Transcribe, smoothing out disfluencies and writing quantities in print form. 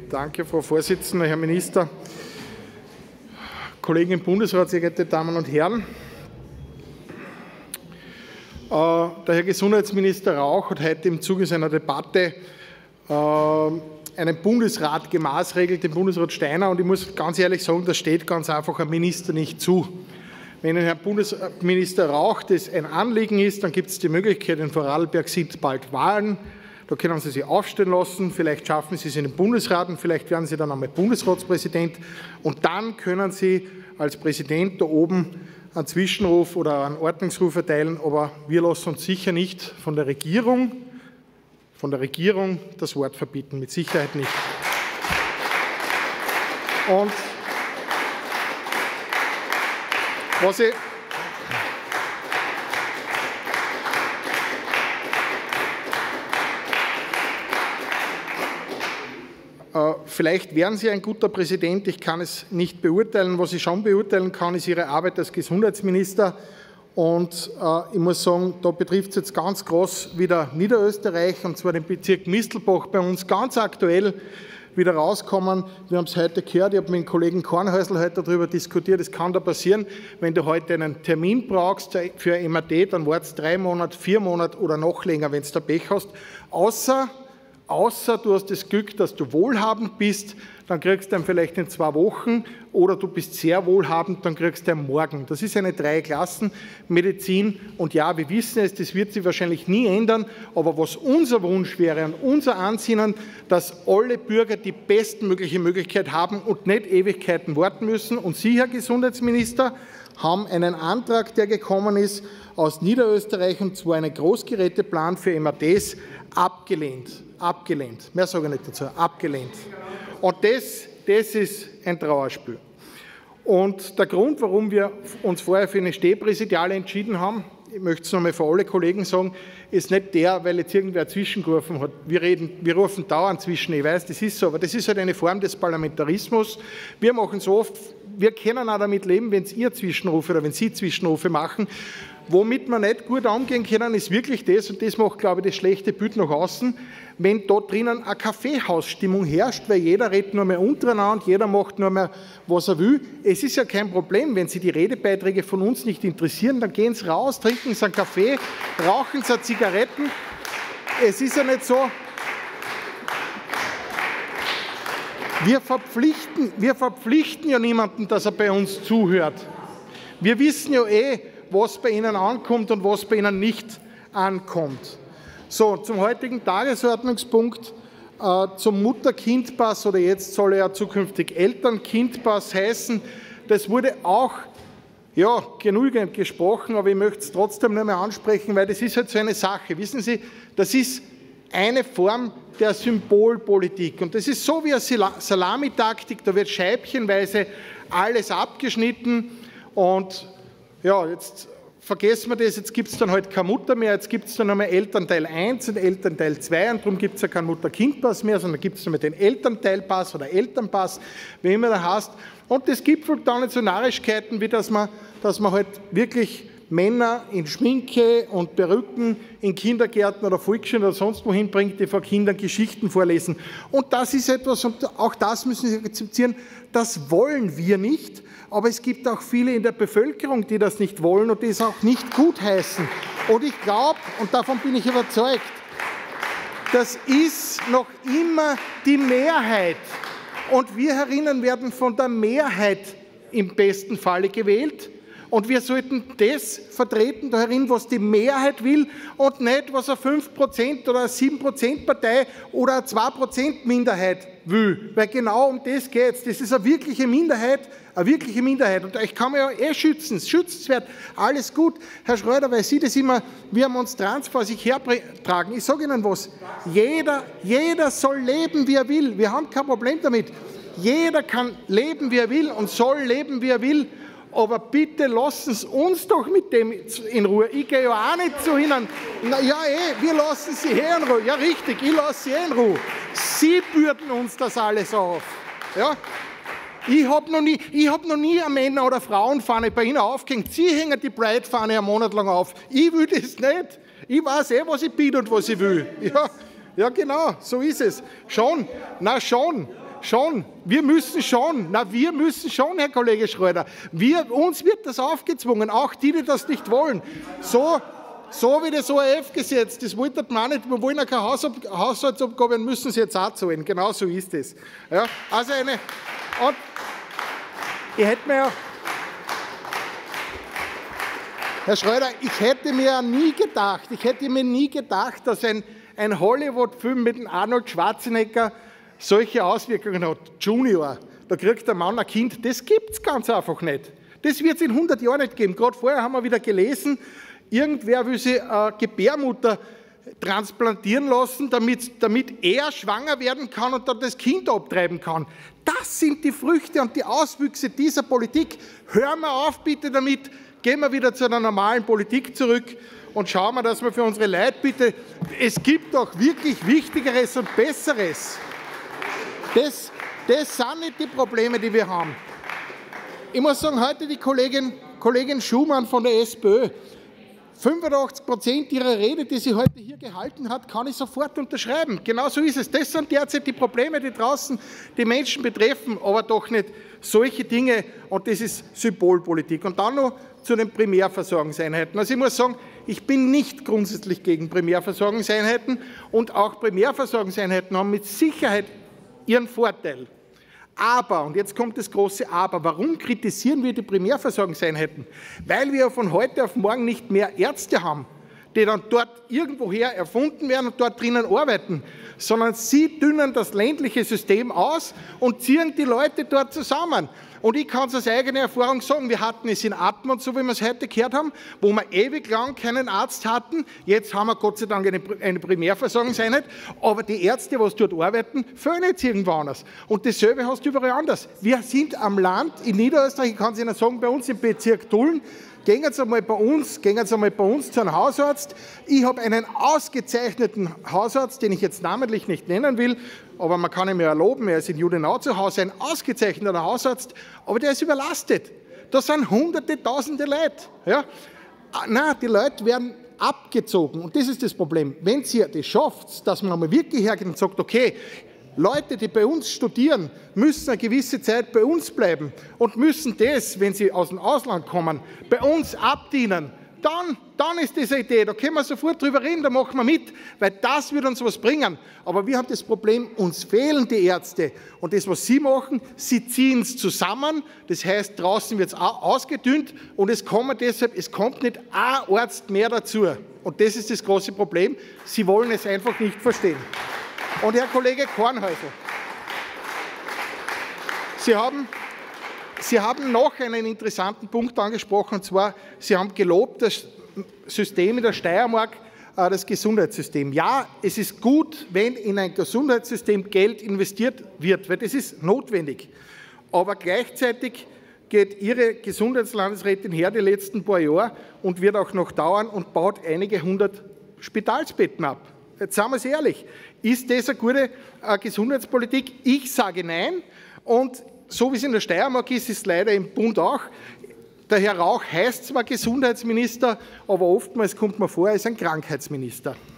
Danke, Frau Vorsitzende, Herr Minister, Kollegen im Bundesrat, sehr geehrte Damen und Herren. Der Herr Gesundheitsminister Rauch hat heute im Zuge seiner Debatte einen Bundesrat gemaßregelt, den Bundesrat Steiner, und ich muss ganz ehrlich sagen, das steht ganz einfach einem Minister nicht zu. Wenn Herrn Bundesminister Rauch das ein Anliegen ist, dann gibt es die Möglichkeit, in Vorarlberg sind bald Wahlen, da können Sie sich aufstellen lassen, vielleicht schaffen Sie es in den Bundesrat und vielleicht werden Sie dann einmal Bundesratspräsident und dann können Sie als Präsident da oben einen Zwischenruf oder einen Ordnungsruf erteilen, aber wir lassen uns sicher nicht von der Regierung das Wort verbieten, mit Sicherheit nicht. Und was ich vielleicht wären Sie ein guter Präsident, ich kann es nicht beurteilen. Was ich schon beurteilen kann, ist Ihre Arbeit als Gesundheitsminister. Und ich muss sagen, da betrifft es jetzt ganz groß wieder Niederösterreich, und zwar den Bezirk Mistelbach, bei uns ganz aktuell wieder rauskommen. Wir haben es heute gehört, ich habe mit dem Kollegen Kornhäusl heute darüber diskutiert, es kann da passieren, wenn du heute einen Termin brauchst für ein MRT, dann wartest 3 Monate, 4 Monate oder noch länger, wenn du da Pech hast, außer du hast das Glück, dass du wohlhabend bist, dann kriegst du ihn vielleicht in 2 Wochen, oder du bist sehr wohlhabend, dann kriegst du ihn morgen. Das ist eine 3-Klassen-Medizin, und ja, wir wissen es, das wird sich wahrscheinlich nie ändern, aber was unser Wunsch wäre und unser Ansinnen, dass alle Bürger die bestmögliche Möglichkeit haben und nicht Ewigkeiten warten müssen. Und Sie, Herr Gesundheitsminister, haben einen Antrag, der gekommen ist aus Niederösterreich, und zwar einen Großgeräteplan für MRTs, abgelehnt. Abgelehnt. Mehr sage ich nicht dazu. Abgelehnt. Und das ist ein Trauerspiel. Und der Grund, warum wir uns vorher für eine Stehpräsidiale entschieden haben, ich möchte es nochmal für alle Kollegen sagen, ist nicht der, weil jetzt irgendwer zwischengerufen hat. Wir rufen dauernd zwischen, ich weiß, das ist so, aber das ist halt eine Form des Parlamentarismus. Wir machen so oft, wir können auch damit leben, wenn ihr Zwischenrufe oder wenn Sie Zwischenrufe machen. Womit wir nicht gut umgehen können, ist wirklich das, und das macht, glaube ich, das schlechte Bild nach außen, wenn dort drinnen eine Kaffeehausstimmung herrscht, weil jeder redet nur mehr untereinander und jeder macht nur mehr, was er will. Es ist ja kein Problem, wenn Sie die Redebeiträge von uns nicht interessieren, dann gehen Sie raus, trinken Sie einen Kaffee, rauchen Sie Zigaretten. Es ist ja nicht so, wir verpflichten ja niemanden, dass er bei uns zuhört. Wir wissen ja was bei Ihnen ankommt und was bei Ihnen nicht ankommt. So, zum heutigen Tagesordnungspunkt, zum Mutter-Kind-Pass, oder jetzt soll er ja zukünftig Eltern-Kind-Pass heißen. Das wurde auch genügend gesprochen, aber ich möchte es trotzdem noch mal ansprechen, weil das ist halt so eine Sache. Wissen Sie, das ist eine Form der Symbolpolitik, und das ist so wie eine Salamitaktik, da wird scheibchenweise alles abgeschnitten, und ja, jetzt vergessen wir das, jetzt gibt es dann halt keine Mutter mehr, jetzt gibt es dann nochmal Elternteil 1 und Elternteil 2, und darum gibt es ja keinen Mutter-Kind-Pass mehr, sondern gibt es nochmal den Elternteilpass oder Elternpass, wie immer der heißt. Und das gipfelt dann in so Narrigkeiten, wie dass man halt wirklich Männer in Schminke und Perücken in Kindergärten oder Volksschulen oder sonst wohin bringt, die vor Kindern Geschichten vorlesen. Und das ist etwas, und auch das müssen Sie akzeptieren, das wollen wir nicht. Aber es gibt auch viele in der Bevölkerung, die das nicht wollen und die es auch nicht gutheißen. Und ich glaube, und davon bin ich überzeugt, das ist noch immer die Mehrheit. Und wir herinnen werden von der Mehrheit im besten Falle gewählt. Und wir sollten das vertreten darin, was die Mehrheit will, und nicht, was eine 5% oder eine 7%-Partei oder eine 2% Minderheit will. Weil genau um das geht es. Das ist eine wirkliche Minderheit. Eine wirkliche Minderheit. Und ich kann mich ja schützen. Schützenswert, alles gut. Herr Schröder, weil Sie das immer, wir haben uns Trans vor sich hertragen. Ich sage Ihnen was. Jeder soll leben, wie er will. Wir haben kein Problem damit. Jeder kann leben, wie er will, und soll leben, wie er will. Aber bitte lassen Sie uns doch mit dem in Ruhe. Ich gehe ja auch nicht zu Ihnen. Na, ja, wir lassen Sie in Ruhe. Ja, richtig, ich lasse Sie in Ruhe. Sie bürden uns das alles auf. Ja? Ich habe noch nie eine Männer- oder Frauenfahne bei Ihnen aufgehängt. Sie hängen die Pride-Fahne einen Monat lang auf. Ich will das nicht. Ich weiß was ich biete und was ich will. Ja, genau, so ist es. Schon, na schon. schon. Wir müssen schon, Herr Kollege Schröder. Uns wird das aufgezwungen, auch die, die das nicht wollen. So wie das ORF-Gesetz, das wollte man nicht, wir wollen ja keine Haushaltsabgabe, müssen sie jetzt auch zahlen. Genau so ist es. Ja, also und ich hätte mir ja, Herr Schröder, ich hätte mir nie gedacht, dass ein Hollywood-Film mit dem Arnold Schwarzenegger solche Auswirkungen hat. Junior, da kriegt der Mann ein Kind, das gibt es ganz einfach nicht. Das wird es in 100 Jahren nicht geben. Gerade vorher haben wir wieder gelesen, irgendwer will sich Gebärmutter transplantieren lassen, damit er schwanger werden kann und dann das Kind abtreiben kann. Das sind die Früchte und die Auswüchse dieser Politik. Hören wir auf bitte damit, gehen wir wieder zu einer normalen Politik zurück und schauen wir, dass wir für unsere Leute bitte, es gibt doch wirklich Wichtigeres und Besseres. Das sind nicht die Probleme, die wir haben. Ich muss sagen, heute die Kollegin Schumann von der SPÖ, 85% ihrer Rede, die sie heute hier gehalten hat, kann ich sofort unterschreiben. Genau so ist es. Das sind derzeit die Probleme, die draußen die Menschen betreffen, aber doch nicht solche Dinge. Und das ist Symbolpolitik. Und dann noch zu den Primärversorgungseinheiten. Also ich muss sagen, ich bin nicht grundsätzlich gegen Primärversorgungseinheiten. Und auch Primärversorgungseinheiten haben mit Sicherheit ihren Vorteil. Aber, und jetzt kommt das große Aber, warum kritisieren wir die Primärversorgungseinheiten? Weil wir von heute auf morgen nicht mehr Ärzte haben, die dann dort irgendwoher erfunden werden und dort drinnen arbeiten, sondern sie dünnen das ländliche System aus und ziehen die Leute dort zusammen. Und ich kann es aus eigener Erfahrung sagen, wir hatten es in Admont, so wie wir es heute gehört haben, wo wir ewig lang keinen Arzt hatten. Jetzt haben wir Gott sei Dank eine Primärversorgungseinheit, aber die Ärzte, die dort arbeiten, fehlen jetzt irgendwo anders. Und dasselbe hast du überall anders. Wir sind am Land, in Niederösterreich, ich kann es Ihnen sagen, bei uns im Bezirk Tulln, gehen Sie einmal bei uns zu einem Hausarzt. Ich habe einen ausgezeichneten Hausarzt, den ich jetzt namentlich nicht nennen will, aber man kann ihn mir erlauben, er ist in Judenau zu Hause, ein ausgezeichneter Hausarzt, aber der ist überlastet. Da sind Hunderte, Tausende Leute. Ja? Nein, die Leute werden abgezogen und das ist das Problem. Wenn ihr das schafft, dass man einmal wirklich hergeht und sagt, okay, Leute, die bei uns studieren, müssen eine gewisse Zeit bei uns bleiben und müssen das, wenn sie aus dem Ausland kommen, bei uns abdienen. Dann ist das eine Idee, da können wir sofort drüber reden, da machen wir mit, weil das wird uns was bringen. Aber wir haben das Problem, uns fehlen die Ärzte. Und das, was sie machen, sie ziehen es zusammen, das heißt, draußen wird es ausgedünnt und es kommt nicht ein Arzt mehr dazu. Und das ist das große Problem, sie wollen es einfach nicht verstehen. Und Herr Kollege Kornhäusl, Sie haben noch einen interessanten Punkt angesprochen, und zwar, Sie haben gelobt das System in der Steiermark, das Gesundheitssystem. Ja, es ist gut, wenn in ein Gesundheitssystem Geld investiert wird, weil das ist notwendig. Aber gleichzeitig geht Ihre Gesundheitslandesrätin her die letzten paar Jahre und wird auch noch dauern und baut einige hundert Spitalsbetten ab. Jetzt sagen wir es ehrlich, ist das eine gute Gesundheitspolitik? Ich sage nein. Und so wie es in der Steiermark ist, ist es leider im Bund auch. Der Herr Rauch heißt zwar Gesundheitsminister, aber oftmals kommt man vor, er ist ein Krankheitsminister.